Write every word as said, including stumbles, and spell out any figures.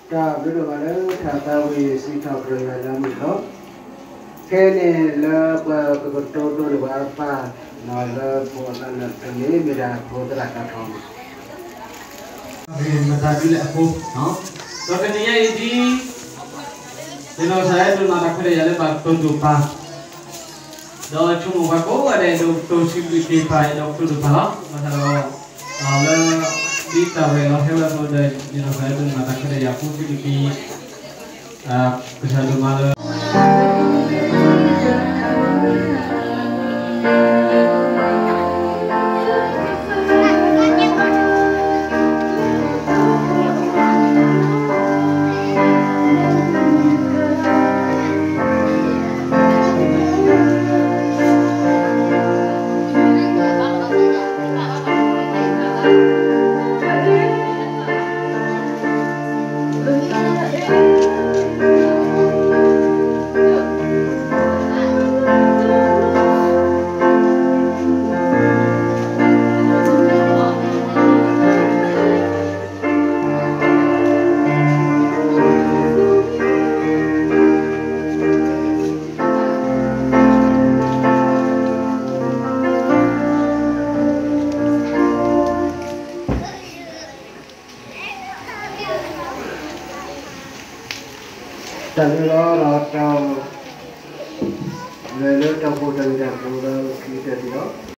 Ra biết được mà đó thà ta vì sinh thọ rồi là làm gì đó. Thế này là cái cái trâu trâu được bao pa nói là bộ là là cái này mình đã bộ ra cả thòng. Vì mà ta đi lại không, nó. Rồi cái này gì? Thì nó saya tu nak kerja jalan batu dupa. Dah cuma bago ada doktor sibuk pakai doktor dupa lah. Masalah ala di tahu lah hewan tu dah di mana saya tu nak kerja aku sibuk kesalahan malah. Tadi lo lo trâu, rồi lo trâu cô trần trần cô lo khi trần đó.